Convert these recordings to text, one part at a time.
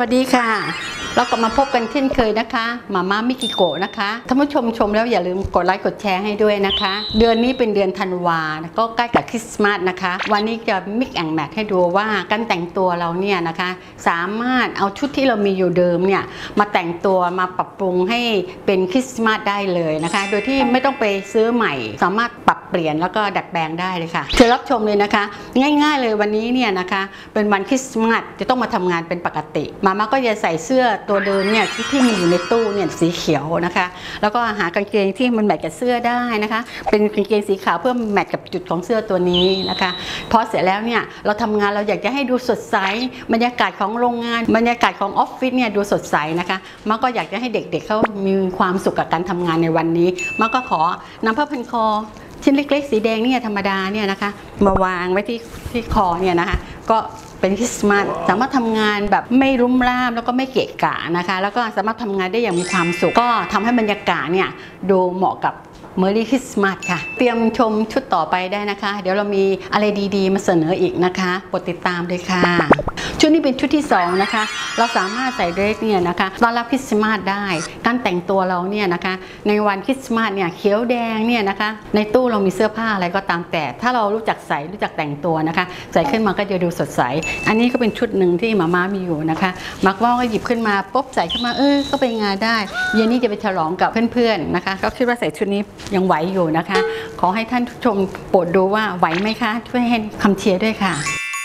วัสดีค่ะเรากลับมาพบกันเช่นเคยนะคะมาม่ามิกิโกะนะคะท่านผู้ชมชมแล้วอย่าลืมกดไลค์กดแชร์ให้ด้วยนะคะเดือนนี้เป็นเดือนธันวาก็ใกล้กับคริสต์มาสนะคะวันนี้จะมิกแอนด์แมทให้ดูว่าการแต่งตัวเราเนี่ยนะคะสามารถเอาชุดที่เรามีอยู่เดิมเนี่ยมาแต่งตัวมาปรับปรุงให้เป็นคริสต์มาสได้เลยนะคะโดยที่ไม่ต้องไปซื้อใหม่สามารถปรับเปลี่ยนแล้วก็ดัดแปลงได้เลยค่ะเชิญรับชมเลยนะคะง่ายๆเลยวันนี้เนี่ยนะคะเป็นวันคริสต์มาสจะต้องมาทำงานเป็นปกติมาม่าก็จะใส่เสื้อตัวเดิมเนี่ยที่มีอยู่ในตู้เนี่ยสีเขียวนะคะแล้วก็หากางเกงที่มันแมทกับเสื้อได้นะคะเป็นกางเกงสีขาวเพื่อแมทกับจุดของเสื้อตัวนี้นะคะพอเสร็จแล้วเนี่ยเราทำงานเราอยากจะให้ดูสดใสบรรยากาศของโรงงานบรรยากาศของออฟฟิศเนี่ยดูสดใสนะคะมาก็อยากจะให้เด็กๆเขามีความสุขกับการทำงานในวันนี้มาก็ขอนำผ้าพันคอชิ้นเล็กๆสีแดงเนี่ยธรรมดาเนี่ยนะคะมาวางไว้ที่คอเนี่ยนะคะก็เป็นคริสต์มาสสามารถทำงานแบบไม่รุ่มร่ามแล้วก็ไม่เกะกะนะคะแล้วก็สามารถทำงานได้อย่างมีความสุขก็ทำให้บรรยากาศเนี่ยดูเหมาะกับMerry Christmas ค่ะเตรียมชมชุดต่อไปได้นะคะเดี๋ยวเรามีอะไรดีๆมาเสนออีกนะคะโปรดติดตามเลยค่ะชุดนี้เป็นชุดที่2นะคะเราสามารถใส่เดรสเนี่ยนะคะต้อนรับคริสต์มาสได้การแต่งตัวเราเนี่ยนะคะในวันคริสต์มาสเนี่ยเขียวแดงเนี่ยนะคะในตู้เรามีเสื้อผ้าอะไรก็ตามแต่ถ้าเรารู้จักใส่รู้จักแต่งตัวนะคะใส่ขึ้นมาก็จะดูสดใสอันนี้ก็เป็นชุดหนึ่งที่มาม่ามีอยู่นะคะมักว่าก็หยิบขึ้นมาปุ๊บใส่ขึ้นมาก็ไปงานได้เย็นนี้จะไปฉลองกับเพื่อนๆนะคะก็คิดว่าใส่ชุดนี้ยังไหวอยู่นะคะขอให้ท่านผู้ชมโปรดดูว่าไหวไหมคะช่วยให้คำเชียร์ด้วยค่ะ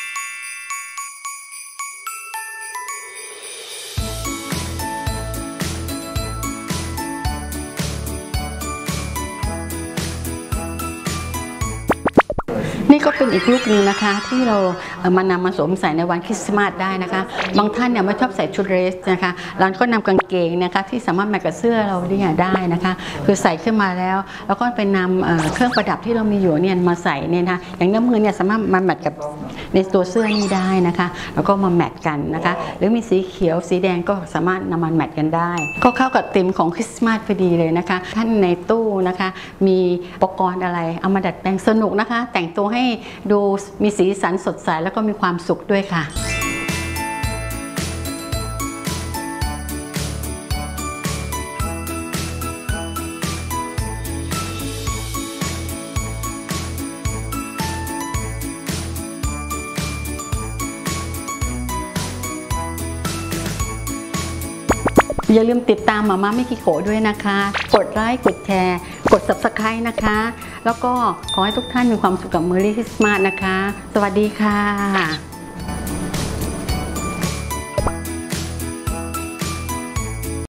นี่ก็เป็นอีกลุคนึงนะคะที่เรามานำมาสวมใส่ในวันคริสต์มาสได้นะคะบางท่านเนี่ยไม่ชอบใส่ชุดเดรสนะคะเราก็นำกางเกงนะคะที่สามารถแมทกับเสื้อเราได้นะคะคือใส่ขึ้นมาแล้วแล้วก็ไปนำเครื่องประดับที่เรามีอยู่เนี่ยมาใส่เนี่ยนะอย่างน้ำมือเนี่ยสามารถมาแมทกับในตัวเสื้อนี้ได้นะคะแล้วก็มาแมทกันนะคะหรือมีสีเขียวสีแดงก็สามารถนำมาแมทกันได้ก็เข้ากับธีมของคริสต์มาสพอดีเลยนะคะท่านในตู้นะคะมีอุปกรณ์อะไรเอามาดัดแปลงสนุกนะคะแต่งตัวให้ดูมีสีสันสดใสแล้วก็มีความสุขด้วยค่ะอย่าลืมติดตามมาม่ามิกิโกะด้วยนะคะกดไลค์กดแชร์กด Subscribe นะคะแล้วก็ขอให้ทุกท่านมีความสุขกับ Merry Christmas นะคะสวัสดีค่ะ